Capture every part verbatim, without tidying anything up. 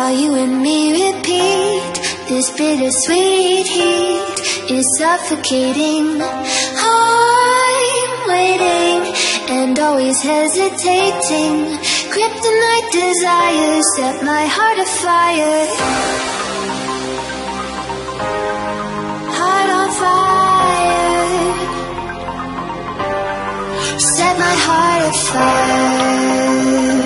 while you and me repeat. This bittersweet heat is suffocating. I'm waiting and always hesitating. Kryptonite desires set my heart afire. Heart on fire. Set my heart afire.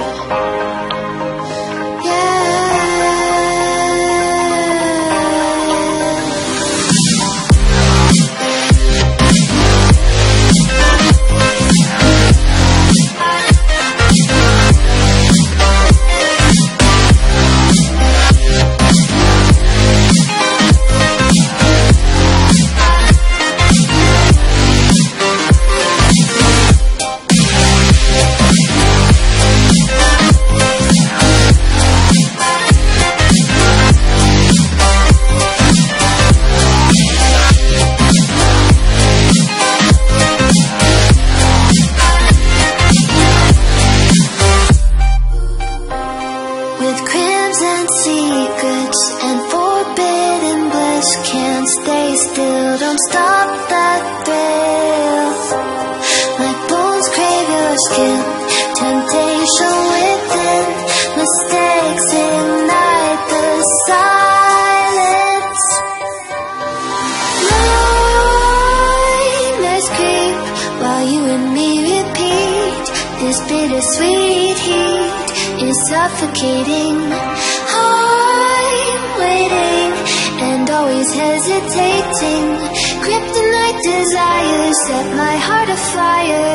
Secrets and forbidden bliss, can't stay still, don't stop that thrill. My bones crave your skin, temptation within, mistakes ignite the silence. Nightmares creep while you and me repeat. This bittersweet heat is suffocating. I'm waiting and always hesitating. Kryptonite desires set my heart afire.